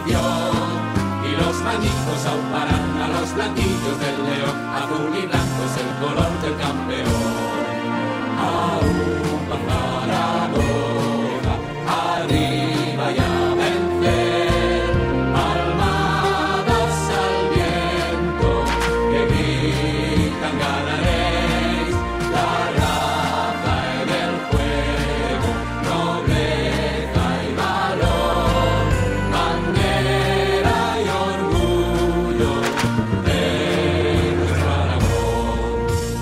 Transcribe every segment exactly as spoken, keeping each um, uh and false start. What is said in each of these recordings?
afición. Y los manijos aún paran a los blanquillos del león. Azul y blanco es el color del campeón. Aún va Zaragoza, arriba y a vencer. Palmadas al viento que gritan ganaréis. La raza en el juego, nobleza y valor, bandera y orgullo de nuestro Aragón.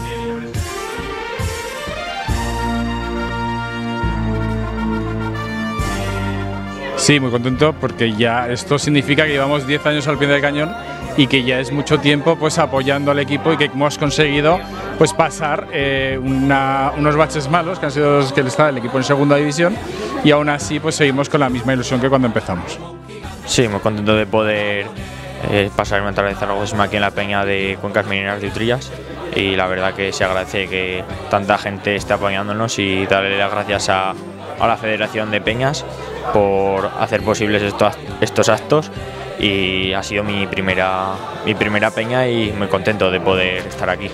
Sí, muy contento porque ya esto significa que llevamos diez años al pie del cañón y que ya es mucho tiempo pues apoyando al equipo y que hemos conseguido pues pasar eh, una, unos baches malos que han sido los que está el equipo en segunda división, y aún así pues seguimos con la misma ilusión que cuando empezamos. Sí, muy contento de poder eh, pasarme otra vez a Zaragoza aquí en la peña de Cuencas Mineras de Utrillas, y la verdad que se agradece que tanta gente esté apoyándonos, y darle las gracias a, a la Federación de Peñas por hacer posibles estos, estos actos, y ha sido mi primera, mi primera peña y muy contento de poder estar aquí.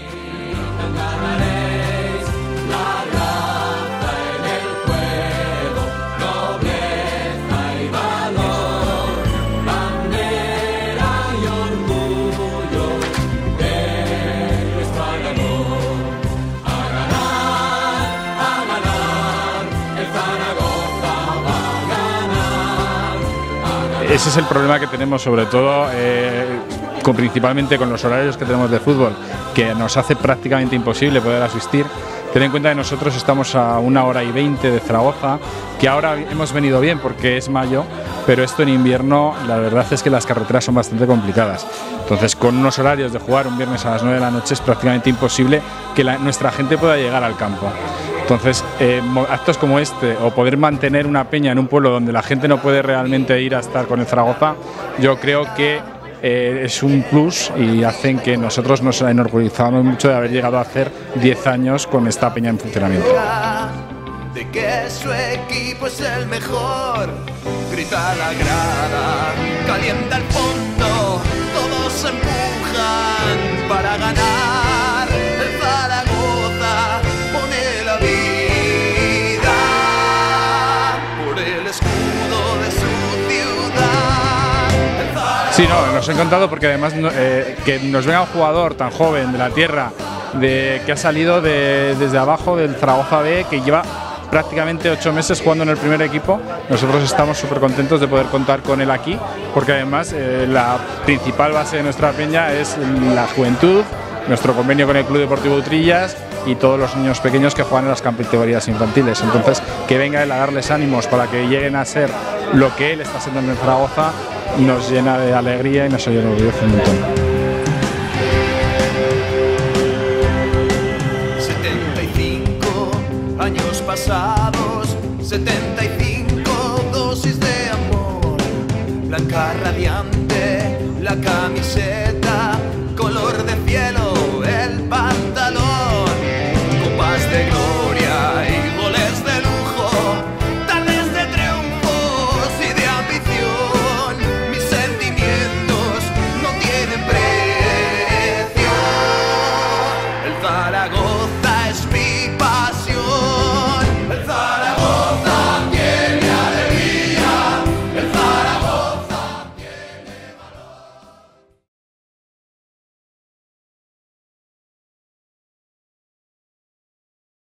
Ese es el problema que tenemos, sobre todo eh, con, principalmente con los horarios que tenemos de fútbol, que nos hace prácticamente imposible poder asistir. Ten en cuenta que nosotros estamos a una hora y veinte de Zaragoza, que ahora hemos venido bien porque es mayo, pero esto en invierno la verdad es que las carreteras son bastante complicadas. Entonces, con unos horarios de jugar un viernes a las nueve de la noche es prácticamente imposible que la, nuestra gente pueda llegar al campo. Entonces, eh, actos como este, o poder mantener una peña en un pueblo donde la gente no puede realmente ir a estar con el Zaragoza, yo creo que eh, es un plus, y hacen que nosotros nos enorgullezcamos mucho de haber llegado a hacer diez años con esta peña en funcionamiento. De que su equipo es el mejor, grita la grada, calienta el fondo, todos empujan para ganar. El Zaragoza pone la vida por el escudo de su ciudad. Sí, no, nos ha encantado porque además eh, que nos venga un jugador tan joven de la tierra, de, que ha salido de, desde abajo del Zaragoza B, que lleva prácticamente ocho meses jugando en el primer equipo. Nosotros estamos súper contentos de poder contar con él aquí, porque además eh, la principal base de nuestra peña es la juventud, nuestro convenio con el Club Deportivo Utrillas y todos los niños pequeños que juegan en las categorías infantiles. Entonces, que venga él a darles ánimos para que lleguen a ser lo que él está siendo en el Zaragoza, nos llena de alegría y nos enorgullece un montón. setenta y cinco años pasados, setenta y cinco dosis de amor, blanca radiante, la camiseta, color de cielo.